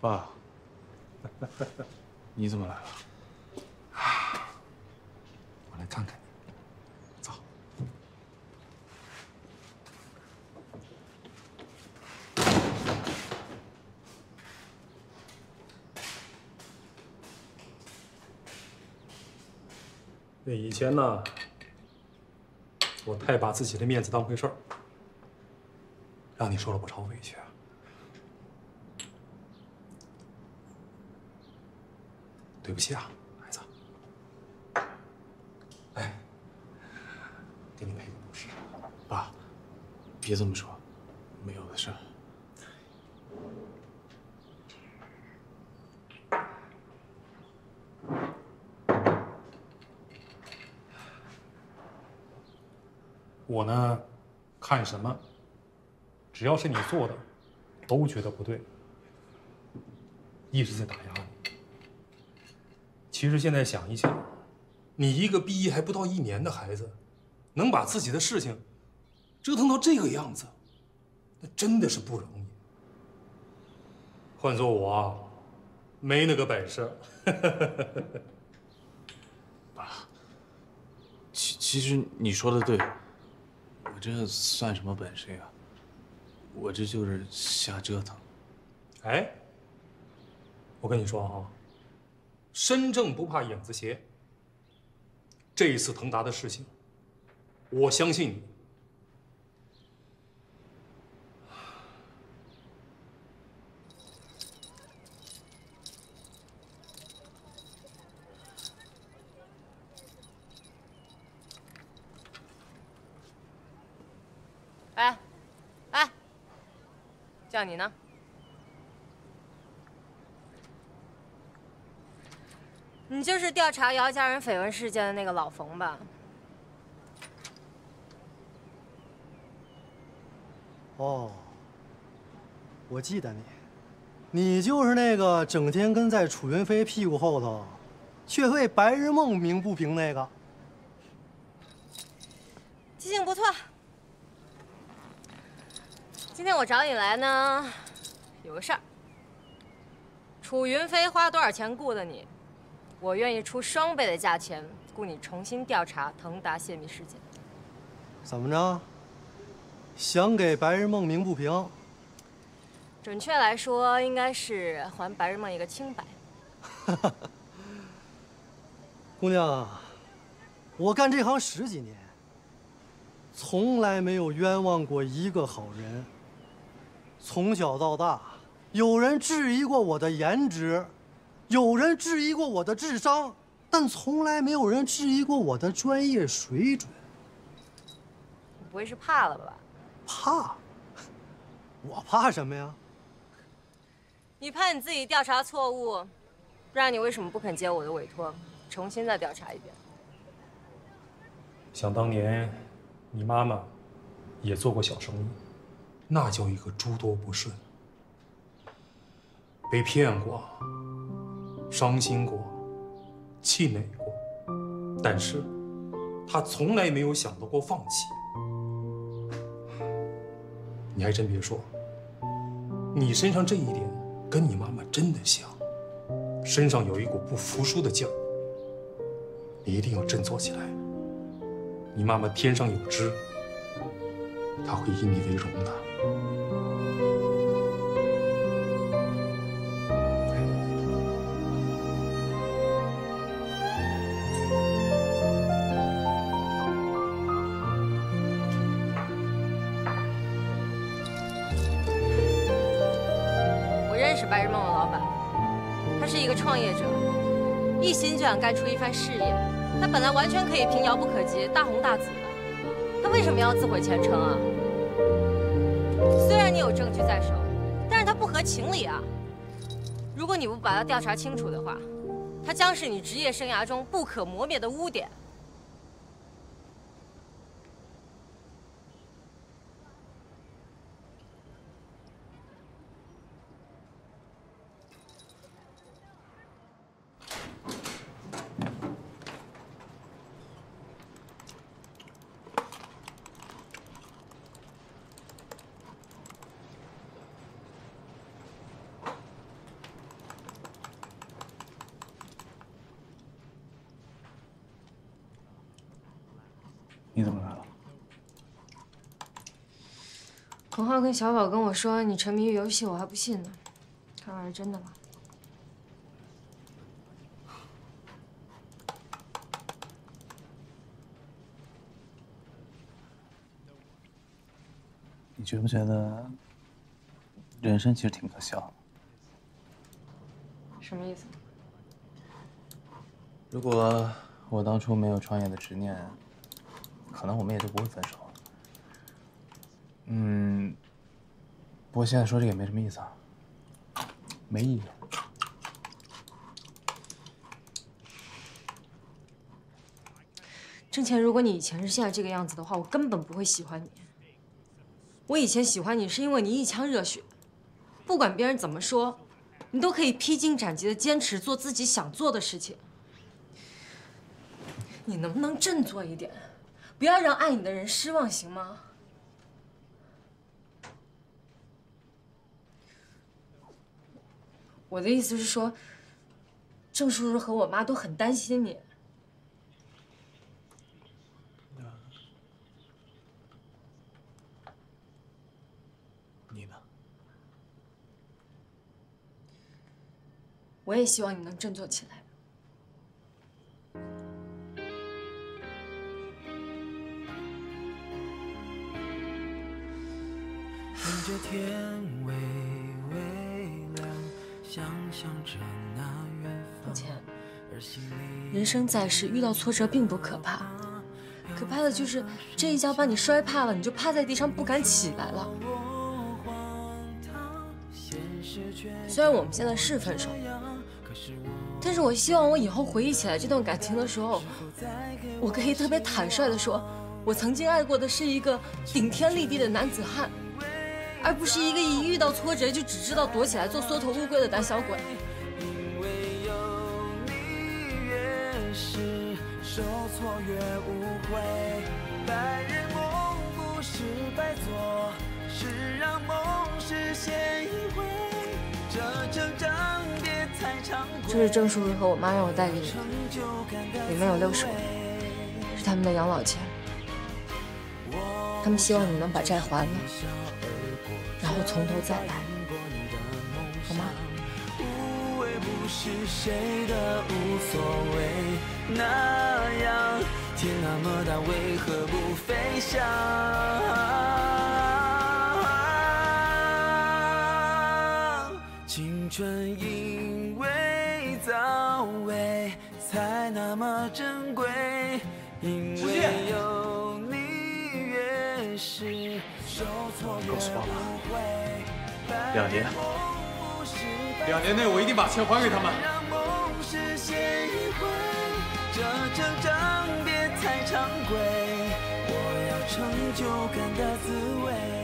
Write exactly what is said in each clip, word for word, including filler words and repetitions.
爸，你怎么来了？ 我来看看你。走。 那以前呢，我太把自己的面子当回事儿，让你受了不少委屈啊。 对不起啊，孩子。来，给你赔个不是。 爸，别这么说，没有的事。 我呢，看什么，只要是你做的，都觉得不对，一直在打压你。 其实现在想一想，你一个毕业还不到一年的孩子，能把自己的事情折腾到这个样子，那真的是不容易。换做我啊，没那个本事。 爸，其其实你说的对，我这算什么本事呀？我这就是瞎折腾。 哎，我跟你说啊。 身正不怕影子斜。这一次腾达的事情，我相信你。 哎，哎，叫你呢。 你就是调查姚家人绯闻事件的那个老冯吧？ 哦，我记得你，你就是那个整天跟在楚云飞屁股后头，却为白日梦鸣不平那个。 记性不错。今天我找你来呢，有个事儿。楚云飞花多少钱雇的你？ 我愿意出双倍的价钱雇你重新调查腾达泄密事件。 怎么着？想给白日梦鸣不平？ 准确来说，应该是还白日梦一个清白。 姑娘啊，我干这行十几年，从来没有冤枉过一个好人。从小到大，有人质疑过我的颜值。 有人质疑过我的智商，但从来没有人质疑过我的专业水准。 你不会是怕了吧？ 怕？我怕什么呀？ 你怕你自己调查错误，不然你为什么不肯接我的委托，重新再调查一遍？ 想当年，你妈妈也做过小生意，那叫一个诸多不顺，被骗过。 伤心过，气馁过，但是他从来没有想到过放弃。你还真别说，你身上这一点跟你妈妈真的像，身上有一股不服输的劲儿。你一定要振作起来。你妈妈天上有知，她会以你为荣的。 白日梦的老板，他是一个创业者，一心就想干出一番事业。他本来完全可以凭遥不可及、大红大紫的，他为什么要自毁前程啊？虽然你有证据在手，但是他不合情理啊。如果你不把他调查清楚的话，他将是你职业生涯中不可磨灭的污点。 你怎么来了？ 孔浩跟小宝跟我说你沉迷于游戏，我还不信呢，看来是真的了。 你觉不觉得人生其实挺可笑的？ 什么意思？ 如果我当初没有创业的执念，可能我们也就不会分手。嗯，不过现在说这个也没什么意思啊，没意义。 郑倩，如果你以前是现在这个样子的话，我根本不会喜欢你。我以前喜欢你是因为你一腔热血，不管别人怎么说，你都可以披荆斩棘的坚持做自己想做的事情。你能不能振作一点，不要让爱你的人失望，行吗？我的意思是说，郑叔叔和我妈都很担心你。 你呢？ 我也希望你能振作起来。 迎着天微微亮，想象着那远方。 郑倩，人生在世，遇到挫折并不可怕，可怕的就是这一跤把你摔怕了，你就趴在地上不敢起来了。虽然我们现在是分手，但是我希望我以后回忆起来这段感情的时候，我可以特别坦率地说，我曾经爱过的是一个顶天立地的男子汉，而不是一个一遇到挫折就只知道躲起来做缩头乌龟的胆小鬼。 因为有你，越是受挫越无悔。白日梦不是白做，是让梦实现一回。这成长别太常规。 这是郑叔叔和我妈让我带给你的，里面有六十万，是他们的养老钱。他们希望你能把债还了，然后从头再来，好吗？ 无畏不是谁的无所谓，那样天那么大，为何不飞翔？青春因为早违才那么珍贵，因为有你越是受挫越不会。 两年， 两年内我一定把钱还给他们。 让梦实现一回，这成长别太常规，我要成就感的滋味。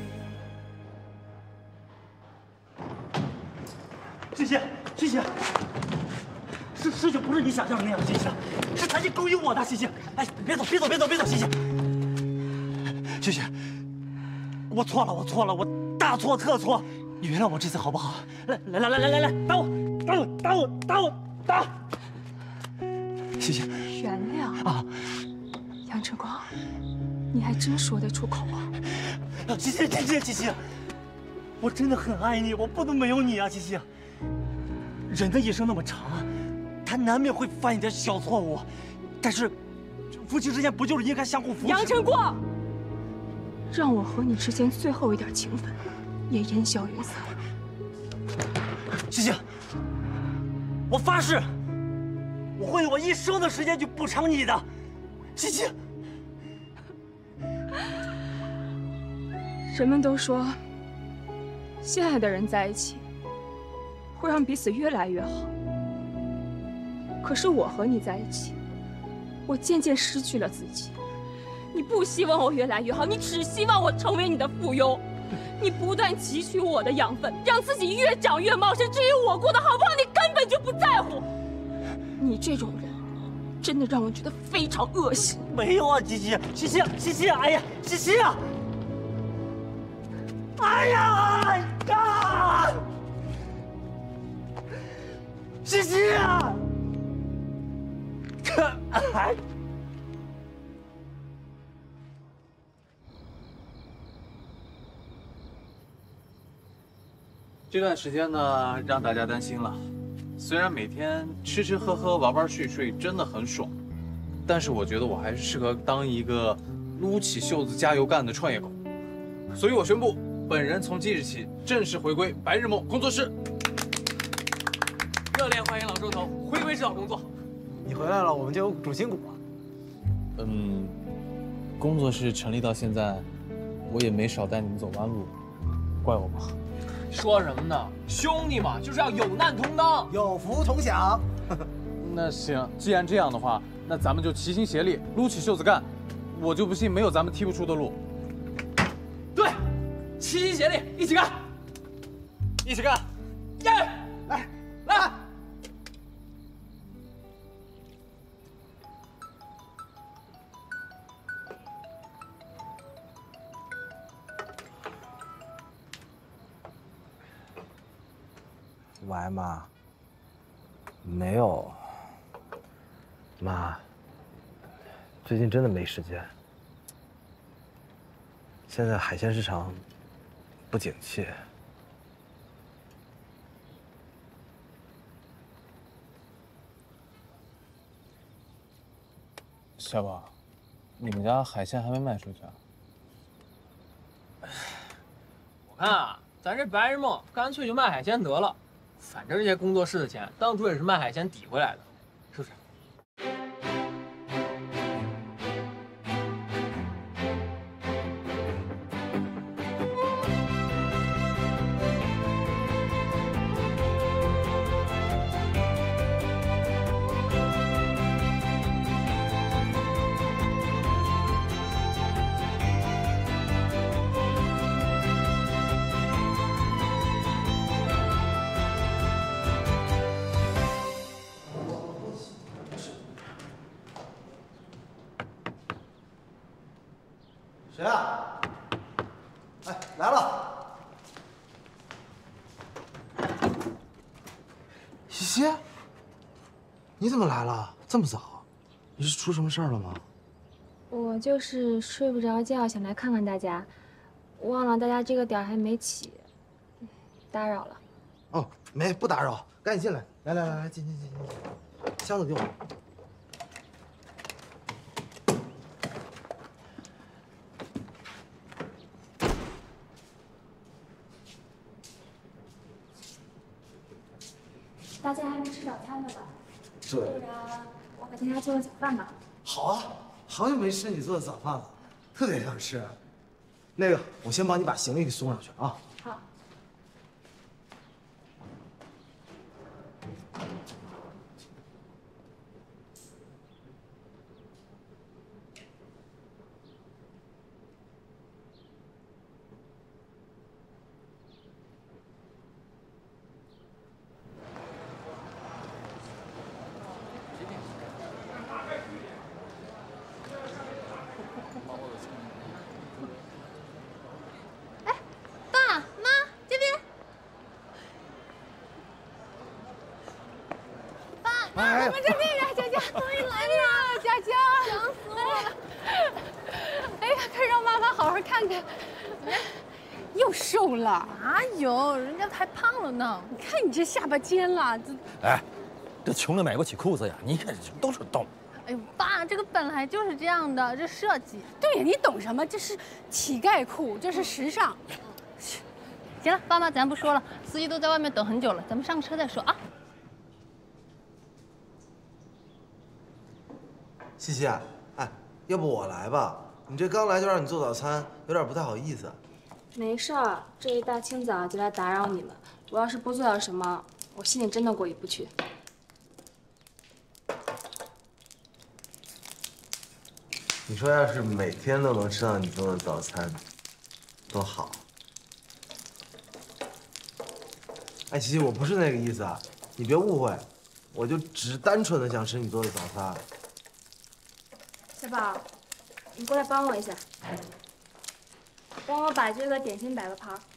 谢谢，谢谢。事事情不是你想象的那样，谢谢，是谭鑫勾引我的，谢谢。哎，别走，别走，别走，别走，谢谢。谢谢，我错了，我错了，我大错特错，你原谅我这次好不好？来来来来来来来，打我，打我，打我，打我，打！谢谢。 原谅啊， 杨晨光，你还真说得出口啊！ 谢谢，谢谢，谢谢。我真的很爱你，我不能没有你啊，谢谢。人的一生那么长，他难免会犯一点小错误，但是夫妻之间不就是应该相互扶持？ 杨晨光，让我和你之间最后一点情分也烟消云散。 谢谢，我发誓，我会用我一生的时间去补偿你的，谢谢。 人们都说，心爱的人在一起会让彼此越来越好。可是我和你在一起，我渐渐失去了自己。你不希望我越来越好，你只希望我成为你的附庸。你不断汲取我的养分，让自己越长越茂盛。至于我过得好不好，你根本就不在乎。你这种人，真的让我觉得非常恶心。 没有啊，琪琪，琪琪，琪琪，哎呀，琪琪啊！哎呀呀！琪琪啊！哎。 这段时间呢，让大家担心了。虽然每天吃吃喝喝、玩玩睡睡真的很爽，但是我觉得我还是适合当一个撸起袖子加油干的创业狗。所以我宣布，本人从即日起正式回归白日梦工作室。热烈欢迎老周头回归指导工作。 你回来了，我们就有主心骨了。 嗯，工作室成立到现在，我也没少带你们走弯路，怪我吗？ 说什么呢？兄弟嘛，就是要有难同当， 有福同享。 那行，既然这样的话，那咱们就齐心协力，撸起袖子干。我就不信没有咱们踢不出的路。 对，齐心协力，一起干， 一起干， 耶！ 来来！ 喂，妈。没有。妈，最近真的没时间。现在海鲜市场不景气。 小宝，你们家海鲜还没卖出去啊？ 我看啊，咱这白日梦干脆就卖海鲜得了，反正这些工作室的钱当初也是卖海鲜抵回来的，是不是？ 谁啊？哎，来了。西西，你怎么来了？这么早？你是出什么事儿了吗？ 我就是睡不着觉，想来看看大家，忘了大家这个点儿还没起，打扰了。 哦，没不打扰，赶紧进来。来来来来，进进进进，箱子给我。 大家还没吃早餐呢吧？ 对。 不然我给大家做个早饭吧。 好啊，好久没吃你做的早饭了，特别想吃。那个，我先帮你把行李给送上去啊。 好。 我们这边呀，佳佳，终于来了，佳佳，想死我了！哎呀，快让妈妈好好看看，又瘦了。哪有，人家还胖了呢。你看你这下巴尖了，这…… 哎，这穷的买不起裤子呀！你看这都是洞。 哎呦，爸，这个本来就是这样的，这设计。对呀，你懂什么？这是乞丐裤，这是时尚。行了，爸妈，咱不说了，司机都在外面等很久了，咱们上车再说啊。 西西，哎，要不我来吧？你这刚来就让你做早餐，有点不太好意思。 没事儿，这一大清早就来打扰你们，我要是不做点什么，我心里真的过意不去。 你说要是每天都能吃到你做的早餐，多好。哎，西西，我不是那个意思啊，你别误会，我就只是单纯的想吃你做的早餐。 小宝，你过来帮我一下，帮我把这个点心摆个盘。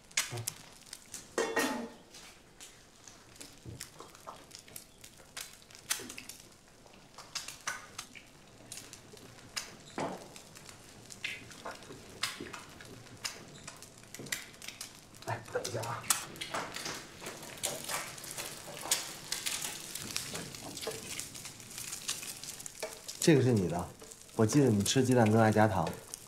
哎，等一下啊。 这个是你的，我记得你吃鸡蛋羹爱加糖。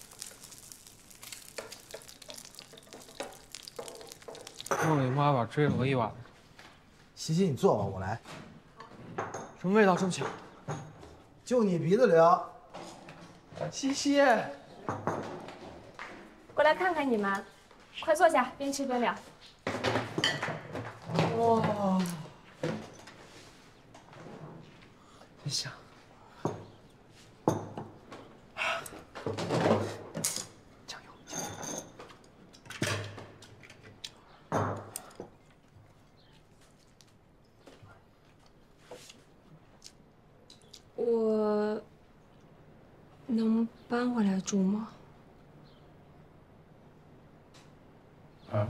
梦里妈把追了我一晚上。 西西，你坐吧，我来。 什么味道这么强？ 就你鼻子灵。 西西， 过来看看你们，快坐下，边吃边聊。 哇，真香。 我能搬回来住吗？ 啊？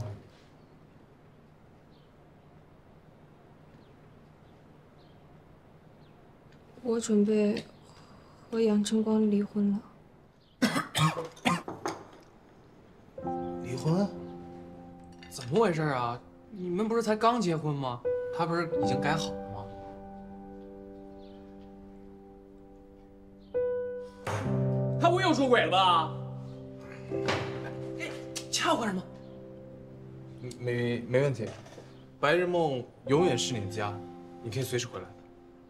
我准备和杨晨光离婚了。 离婚？ 怎么回事啊？你们不是才刚结婚吗？他不是已经改好了吗？ 他不又出轨了吧？哎，撬干什么？ 没没问题，白日梦永远是你的家，你可以随时回来的。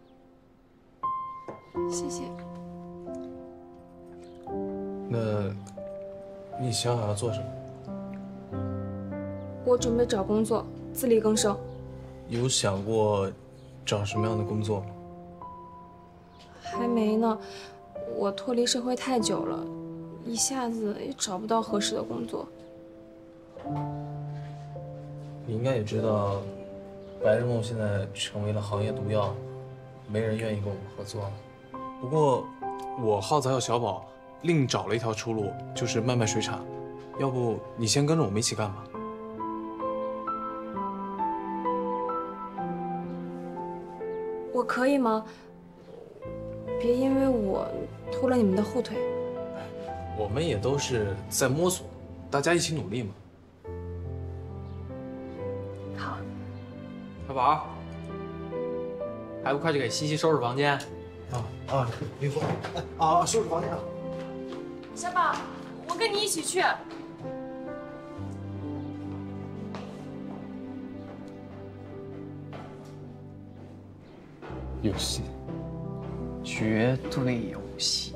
谢谢。 那，你想好要做什么？ 我准备找工作，自力更生。 有想过找什么样的工作吗？ 还没呢。 我脱离社会太久了，一下子也找不到合适的工作。 你应该也知道，白日梦现在成为了行业毒药，没人愿意跟我们合作了。不过，我号材和小宝另找了一条出路，就是卖卖水产。要不你先跟着我们一起干吧？ 我可以吗？别因为我拖了你们的后腿。 我们也都是在摸索，大家一起努力嘛。 好。 小宝，还不快去给西西收拾房间？ 啊啊，离婚！啊，收拾房间啊！ 小宝，我跟你一起去。 有戏。 绝对有戏。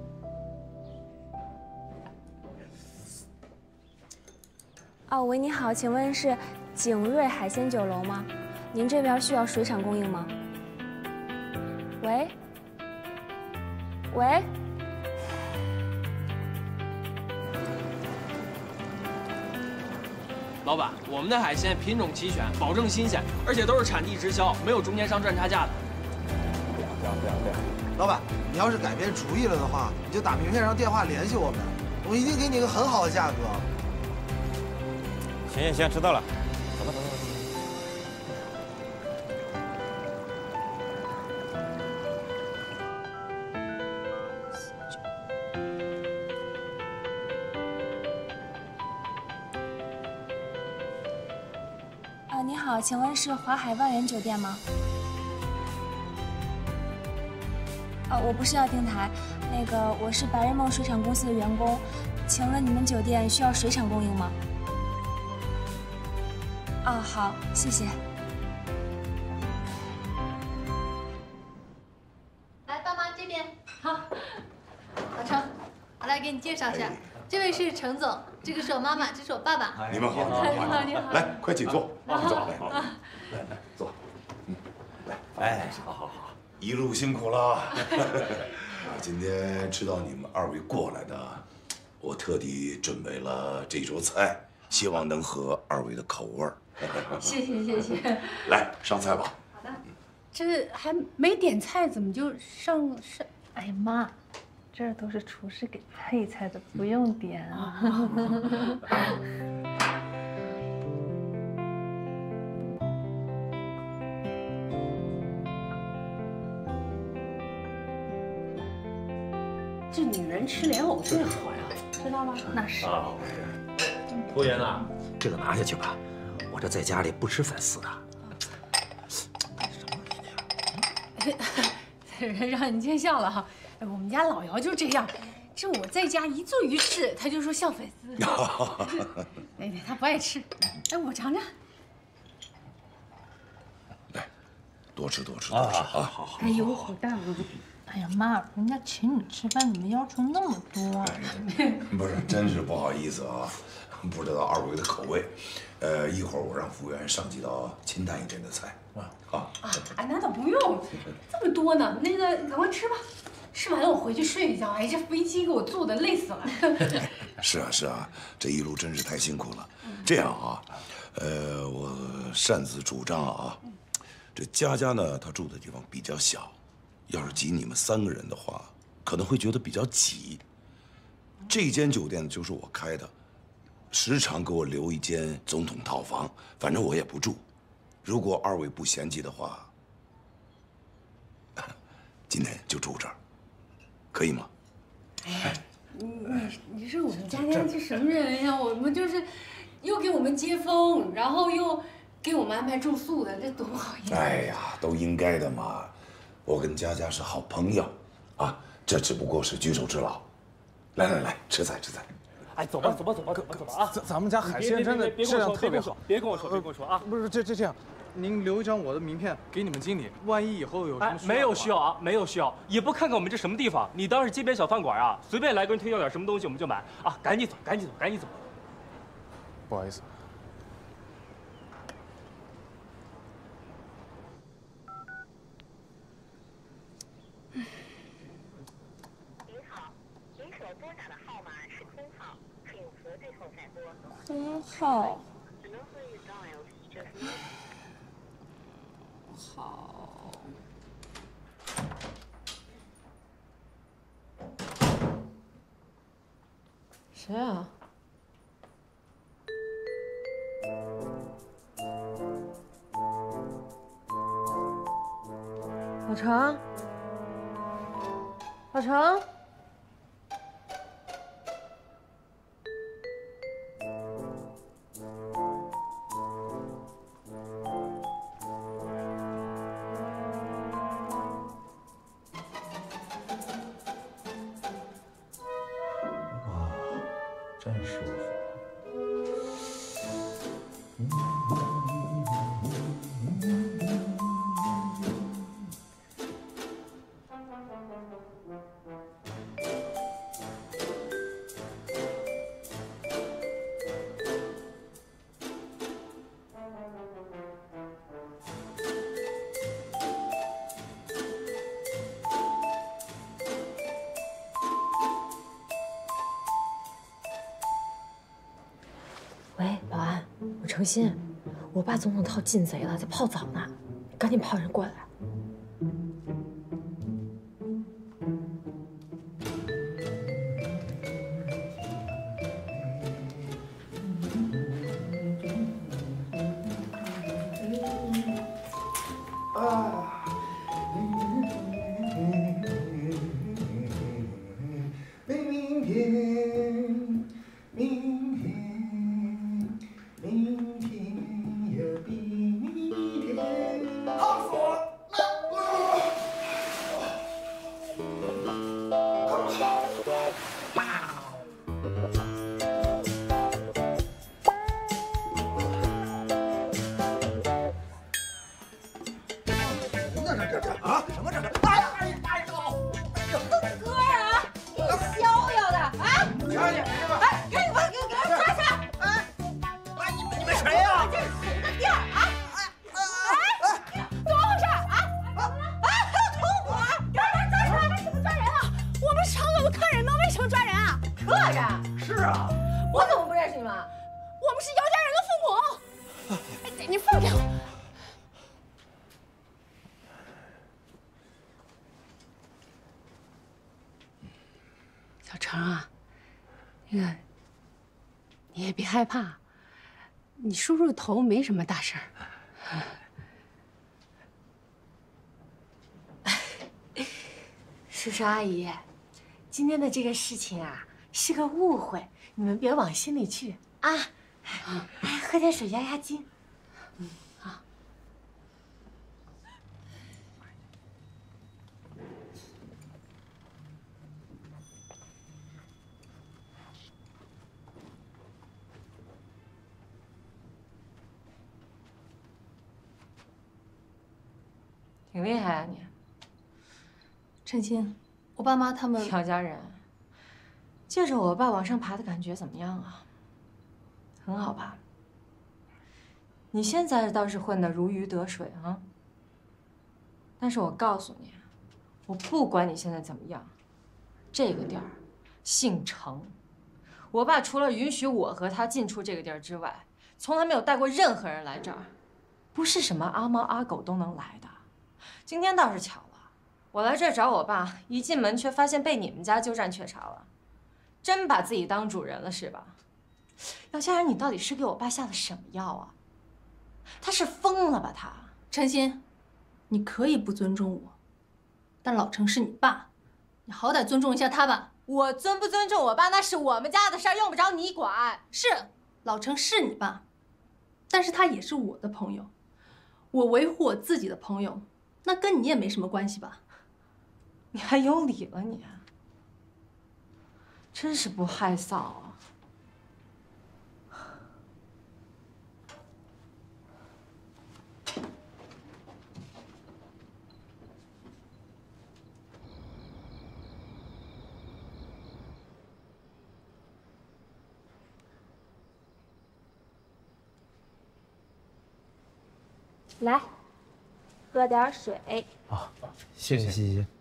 哦，喂，你好，请问是景瑞海鲜酒楼吗？您这边需要水产供应吗？喂？喂？ 老板，我们的海鲜品种齐全，保证新鲜，而且都是产地直销，没有中间商赚差价的。 这样这样这样，老板，你要是改变主意了的话，你就打名片上电话联系我们，我一定给你一个很好的价格。 行行行，知道了，走吧走吧走吧。 啊，你好，请问是华海万源酒店吗？ 哦，我不是要订台，那个我是白日梦水产公司的员工，请问你们酒店需要水产供应吗？哦，好，谢谢。 来，爸妈这边，好，老程，我来给你介绍一下，这位是程总，这个是我妈妈，这是我爸爸。 你们好， 你好，你好。 来，快请坐，请坐，来， 啊来来坐，嗯，来，哎，好好好。 一路辛苦了，今天知道你们二位过来的，我特地准备了这桌菜，希望能合二位的口味儿。 谢谢谢谢。 来上菜吧。 好的。这还没点菜，怎么就上上？哎呀妈，这儿都是厨师给配菜的，不用点啊。这女人吃莲藕最好呀，知道吗？那是。 啊，服务员呐，这个拿下去吧，我这在家里不吃反思的。 让你见笑了哈， 哎，我们家老姚就这样，这我在家一做鱼翅，他就说像粉丝。哎，他不爱吃，哎，我尝尝。 来，多吃多吃多吃啊！好好。 哎呦，好大啊！哎呀妈，人家请你吃饭，怎么要求那么多啊？ 不是，真是不好意思啊，不知道二位的口味。呃，一会儿我让服务员上几道清淡一点的菜啊。好。 啊，哎，那倒不用，这么多呢。那个，赶快吃吧，吃完了我回去睡一觉。哎，这飞机给我坐的累死了。 是啊是啊，这一路真是太辛苦了。这样啊，呃，我擅自主张啊，这佳佳呢，她住的地方比较小。要是挤你们三个人的话，可能会觉得比较挤。这间酒店就是我开的，时常给我留一间总统套房，反正我也不住。如果二位不嫌弃的话，今天就住这儿，可以吗？ 哎，你你你说我们佳佳这什么人呀？我们就是又给我们接风，然后又给我们安排住宿的，这多不好意思。 哎呀，都应该的嘛。我跟佳佳是好朋友，啊，这只不过是举手之劳。来来来，吃菜吃菜。 哎，走吧走吧走吧走吧走吧啊！ 咱咱们家海鲜真的质量特别好。 别跟我说，别跟我说啊！ 不是，这这这样，您留一张我的名片给你们经理，万一以后有什么需要， 没有需要啊，没有需要，也不看看我们这什么地方，你当是街边小饭馆啊？随便来个人推销点什么东西我们就买啊！赶紧走，赶紧走，赶紧走。 不好意思。 空号。好。 谁啊？老程。老程。 真舒服。 喂，保安，我程鑫，我爸总统套进贼了，在泡澡呢，赶紧派人过来。 啊！明天，明天，明天又比明天好死我了！ 啊！什么这这？哎呀哎呀哎呀！ 什么歌啊？你逍遥的啊！ 赶紧来吧！ 哎，赶紧把给我给我抓起来！哎， 哎，你你们谁呀？ 这是谁的店啊？哎，怎么回事啊？啊，还有同伙，给我抓起来！为什么抓人啊？我们是场所的客人吗？为什么抓人啊？客人？ 是啊。 我怎么不认识你们？我们是姚家人的父母。哎，你放开我！ 小程啊，那个你也别害怕，你梳梳头没什么大事儿。 叔叔阿姨，今天的这个事情啊是个误会，你们别往心里去啊。哎，喝点水压压惊。 嗯，好。 挺厉害啊你。 陈鑫，我爸妈他们乔家人，借着我爸往上爬的感觉怎么样啊？很好吧？你现在倒是混得如鱼得水啊。但是我告诉你，我不管你现在怎么样，这个地儿姓程。我爸除了允许我和他进出这个地儿之外，从来没有带过任何人来这儿。不是什么阿猫阿狗都能来的。今天倒是巧了，我来这儿找我爸，一进门却发现被你们家鸠占鹊巢了。真把自己当主人了是吧？姚家人，你到底是给我爸下的什么药啊？他是疯了吧他？ 陈鑫，你可以不尊重我，但老程是你爸，你好歹尊重一下他吧。 我尊不尊重我爸那是我们家的事儿，用不着你管。 是，老程是你爸，但是他也是我的朋友，我维护我自己的朋友，那跟你也没什么关系吧？ 你还有理了你？真是不害臊啊！ 来，喝点水。 啊，谢谢谢谢。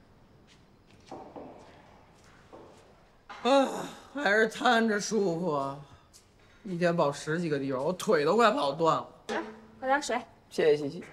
啊，还是瘫着舒服啊！一天跑十几个地方，我腿都快跑断了。 来，喝点水。 谢谢西西。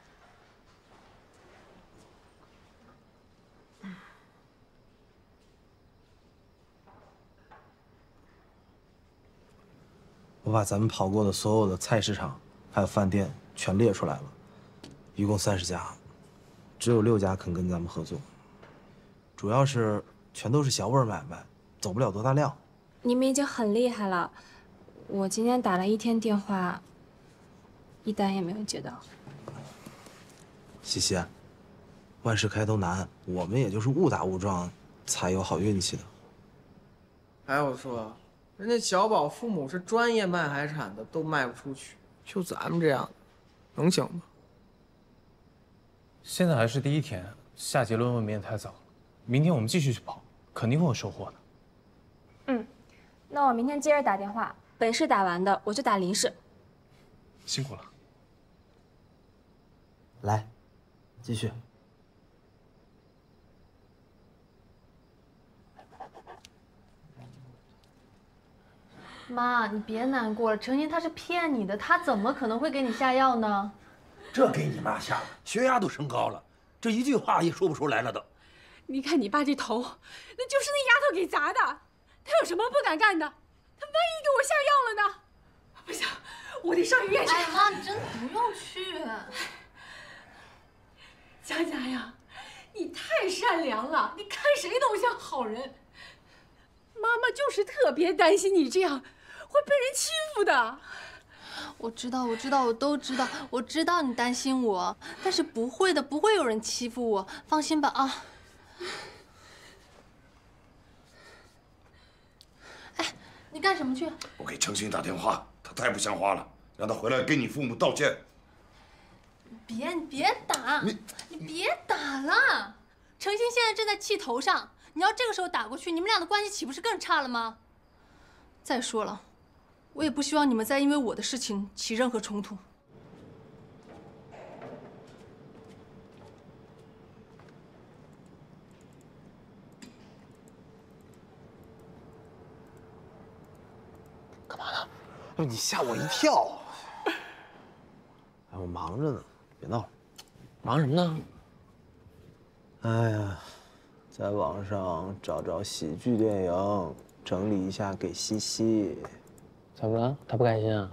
我把咱们跑过的所有的菜市场还有饭店全列出来了，一共三十家，只有六家肯跟咱们合作，主要是全都是小本买卖，走不了多大量。 你们已经很厉害了，我今天打了一天电话，一单也没有接到。 西西，万事开头难，我们也就是误打误撞才有好运气的。 哎，我说，人家小宝父母是专业卖海产的，都卖不出去，就咱们这样的，能行吗？ 现在还是第一天，下结论未免太早了。明天我们继续去跑，肯定会有收获的。 嗯，那我明天接着打电话，本市打完的我就打邻市。 辛苦了。 来，继续。 妈，你别难过了，程鑫他是骗你的，他怎么可能会给你下药呢？ 这给你妈吓的，血压都升高了，这一句话也说不出来了都。 你看你爸这头，那就是那丫头给砸的，他有什么不敢干的？他万一给我下药了呢？不行，我得上医院去。 哎，妈，你真的不用去。 佳佳呀，你太善良了，你看谁都像好人。妈妈就是特别担心你这样会被人欺负的。 我知道，我知道，我都知道，我知道你担心我，但是不会的，不会有人欺负我，放心吧啊。哎，你干什么去？ 我给程鑫打电话，他太不像话了，让他回来给你父母道歉。 别，你别打，你你别打了。程鑫现在正在气头上，你要这个时候打过去，你们俩的关系岂不是更差了吗？再说了，我也不希望你们再因为我的事情起任何冲突。 干嘛呢？哎，你吓我一跳！哎，我忙着呢，别闹了。 忙什么呢？ 哎呀，在网上找找喜剧电影，整理一下给西西。 怎么了？他不开心啊？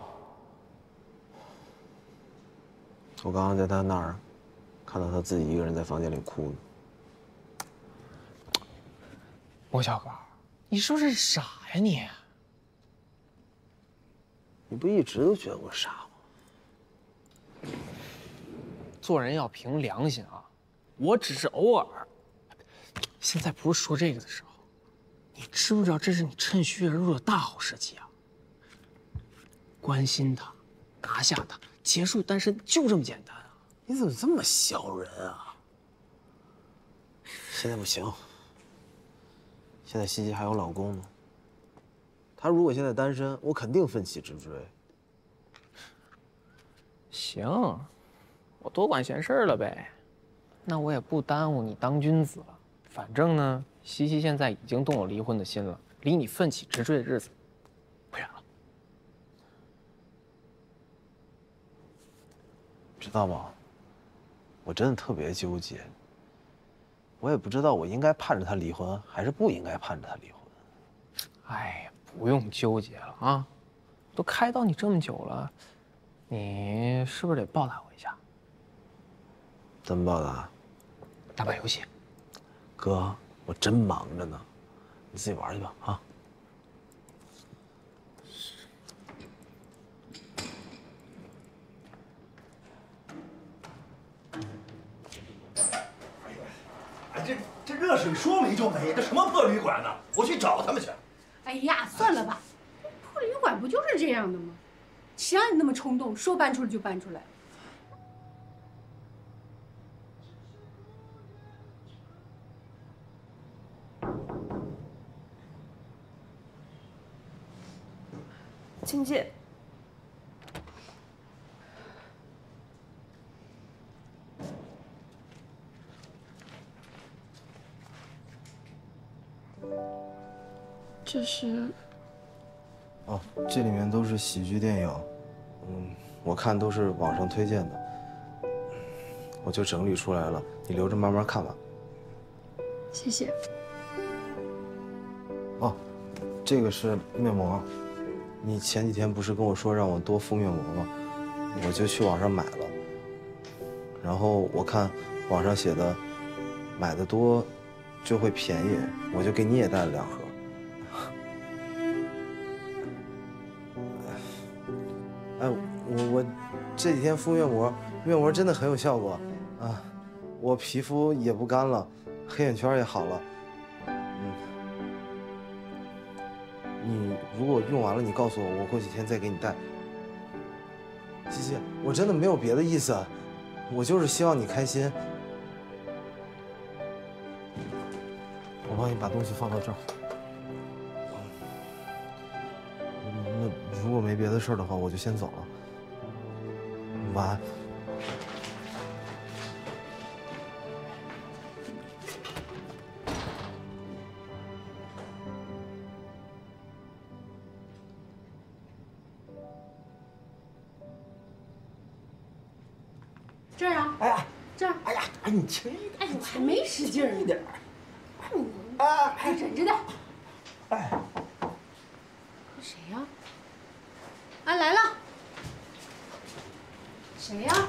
我刚刚在他那儿看到他自己一个人在房间里哭呢。 莫小高，你是不是傻呀你？ 你不一直都觉得我傻吗？ 做人要凭良心啊！我只是偶尔。现在不是说这个的时候。你知不知道这是你趁虚而入的大好时机啊？关心他，拿下他，结束单身，就这么简单啊！ 你怎么这么小人啊？现在不行，现在西西还有老公呢。她如果现在单身，我肯定奋起直追。 行，我多管闲事了呗。那我也不耽误你当君子了。反正呢，西西现在已经动了离婚的心了，离你奋起直追的日子不远了。 知道吗？我真的特别纠结，我也不知道我应该盼着他离婚，还是不应该盼着他离婚。 哎呀，不用纠结了啊！都开导你这么久了，你是不是得报答我一下？ 怎么报答？ 打把游戏。 哥，我真忙着呢，你自己玩去吧啊！ 哎，这这热水说没就没，这什么破旅馆呢？我去找他们去。 哎呀，算了吧，破旅馆不就是这样的吗？谁让你那么冲动，说搬出来就搬出来？ 请进。这是…… 哦，这里面都是喜剧电影，嗯，我看都是网上推荐的，我就整理出来了，你留着慢慢看吧。 谢谢。 哦，这个是面膜。你前几天不是跟我说让我多敷面膜吗？我就去网上买了。然后我看网上写的，买的多就会便宜，我就给你也带了两盒。哎，我我这几天敷面膜，面膜真的很有效果啊，我皮肤也不干了，黑眼圈也好了。你如果用完了，你告诉我，我过几天再给你带。西西，我真的没有别的意思，我就是希望你开心。我帮你把东西放到这儿。那如果没别的事儿的话，我就先走了。晚安。 这儿啊！哎呀，这儿！哎呀， 哎，你轻一点！ 哎，我还没使劲儿一点。 哎，你哎，忍着点。 哎， 这谁呀？啊，来了。谁呀？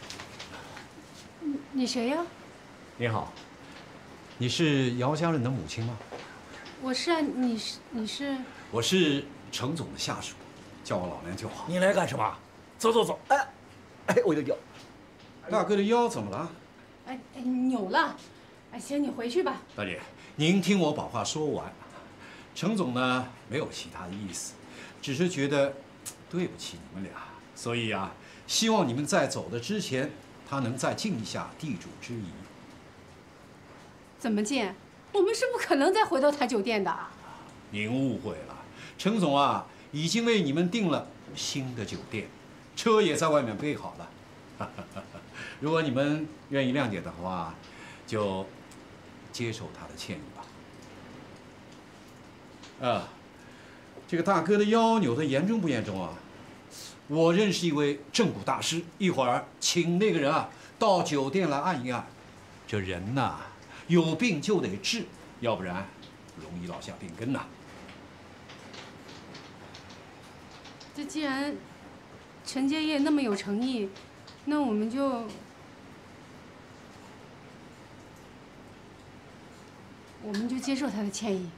你你谁呀？ 你好，你是姚家人的母亲吗？ 我是啊，你是你是？ 我是程总的下属，叫我老梁就好。 你来干什么？走走走！哎，哎，我的腰。 大哥的腰怎么了？ 哎哎，扭了。哎，行，你回去吧。 大姐，您听我把话说完。程总呢，没有其他的意思，只是觉得对不起你们俩，所以啊，希望你们在走的之前，他能再尽一下地主之谊。 怎么尽？我们是不可能再回到他酒店的。 您误会了，程总啊，已经为你们订了新的酒店，车也在外面备好了。如果你们愿意谅解的话，就接受他的歉意吧。啊，这个大哥的腰扭得严重不严重啊？我认识一位正骨大师，一会儿请那个人啊到酒店来按一按。这人呐，有病就得治，要不然容易落下病根呐。 这既然陈建业那么有诚意，那我们就我们就接受他的歉意。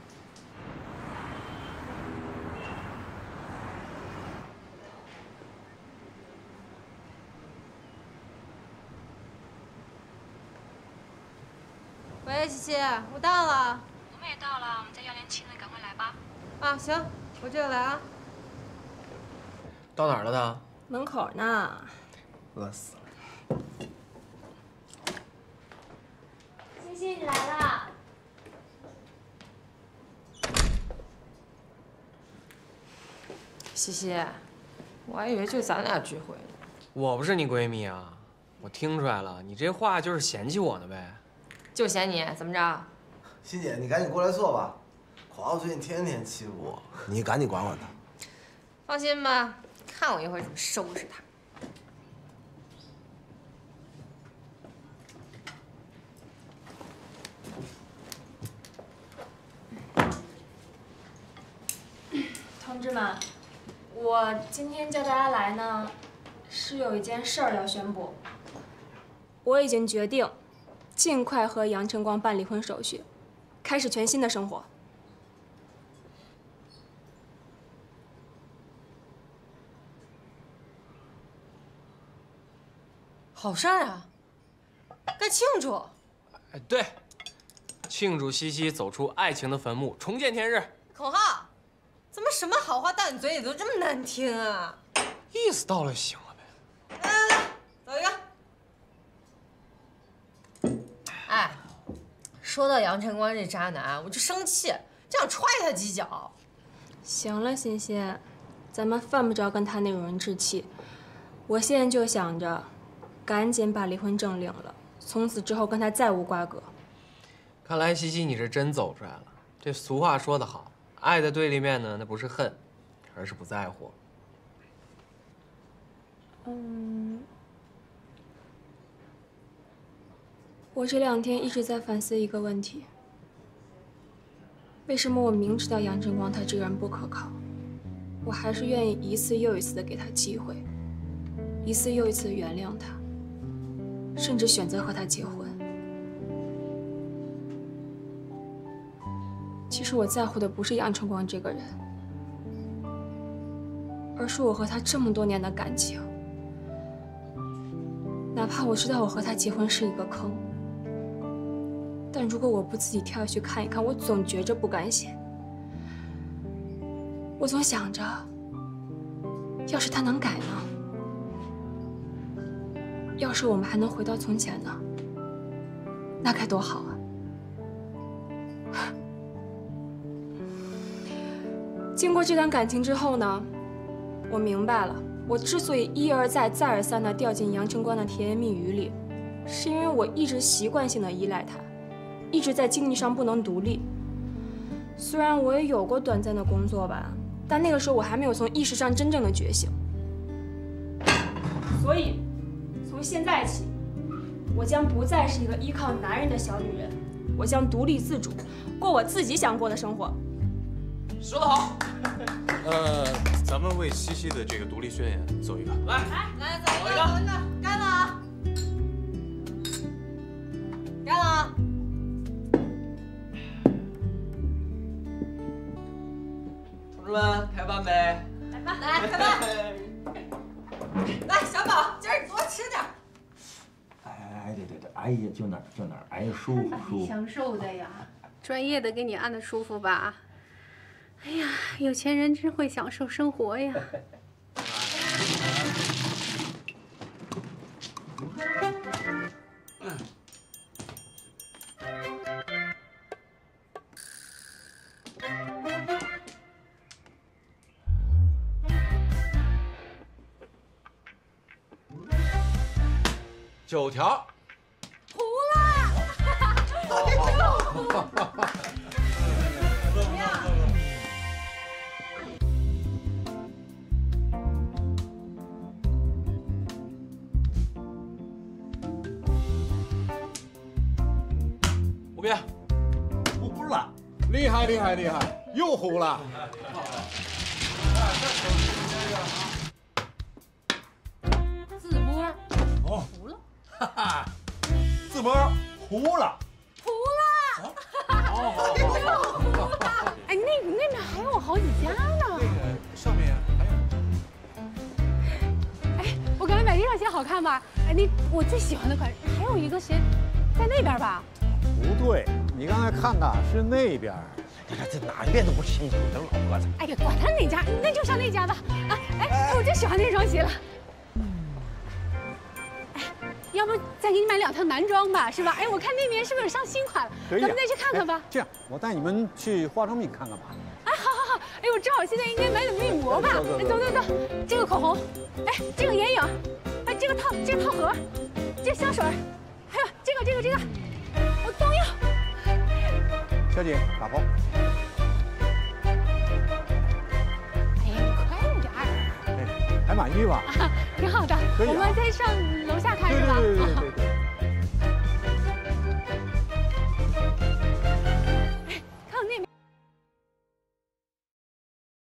喂，西西，我到了。 我们也到了，我们在幺零七呢，赶快来吧。 啊，行，我这就来啊。 到哪儿了他？ 门口呢。 饿死了。 西，你来啦！ 西西，我还以为就咱俩聚会呢。 我不是你闺蜜啊，我听出来了，你这话就是嫌弃我呢呗？ 就嫌你怎么着？ 欣姐，你赶紧过来坐吧。狂傲最近天天欺负我，你赶紧管管他。 放心吧，看我一会儿怎么收拾他。 同志们，我今天叫大家来呢，是有一件事儿要宣布。我已经决定，尽快和杨晨光办离婚手续，开始全新的生活。 好事儿啊，该庆祝！ 哎，对，庆祝西西走出爱情的坟墓，重见天日。 孔浩。 怎么什么好话到你嘴里都这么难听啊？ 意思到了就行了呗。 来来来，走一个。哎，说到杨晨光这渣男，我就生气，就想踹他几脚。 行了，欣欣，咱们犯不着跟他那种人置气。我现在就想着，赶紧把离婚证领了，从此之后跟他再无瓜葛。 看来西西你是真走出来了。这俗话说得好。 爱的对立面呢，那不是恨，而是不在乎。 嗯，我这两天一直在反思一个问题：为什么我明知道杨晨光他这个人不可靠，我还是愿意一次又一次的给他机会，一次又一次的原谅他，甚至选择和他结婚？ 其实我在乎的不是杨晨光这个人，而是我和他这么多年的感情。哪怕我知道我和他结婚是一个坑，但如果我不自己跳下去看一看，我总觉着不甘心。我总想着，要是他能改呢？要是我们还能回到从前呢？那该多好啊！ 经过这段感情之后呢，我明白了，我之所以一而再、再而三地掉进杨晨光的甜言蜜语里，是因为我一直习惯性的依赖他，一直在经济上不能独立。虽然我也有过短暂的工作吧，但那个时候我还没有从意识上真正的觉醒。所以，从现在起，我将不再是一个依靠男人的小女人，我将独立自主，过我自己想过的生活。 说得好，呃，咱们为西西的这个独立宣言走一个，来， 来，来，走一个，走一个，干了啊！干了啊！ 同志们，开饭呗！ 来吧，来开饭！来，小宝，今儿多吃点。 哎哎哎，对对对，哎呀，就哪儿就哪儿，哎呀，舒服舒服。 享受的呀，专业的给你按的舒服吧？ 哎呀，有钱人真会享受生活呀！ 九条。 糊了！怎么样？ 胡编， 糊了， 厉害厉害厉害，又糊了。 自摸， 哦， 糊了， 哈哈，自摸糊了， 糊了， 好好好，哎，那那边还有好几家呢。 那个上面还有。 哎，我感觉买这双鞋好看吧？哎，那我最喜欢的款，还有一个鞋在那边吧？ 不对，你刚才看的是那边。 你看这哪一遍都不清楚，都老聒噪。 哎呀，管他哪家，那就上那家吧。啊，哎，我最喜欢那双鞋了。哎，要要不再给你买两套男装吧，是吧？哎，我看那边是不是有上新款了？ 可以、啊， 咱们再去看看吧。 这样，我带你们去化妆品看看吧。 哎，好好好，哎，我正好现在应该买点面膜吧。 走走走走走，这个口红，哎，这个眼影，哎，这个套这个套盒，这个香水，还有这个这个这个，我都要。 小姐，打包。 哎呀，你快点儿。 哎，还满意吧？ 啊，挺好的。 可以、啊。 我们再上楼下看是吧？ 对对对对对对。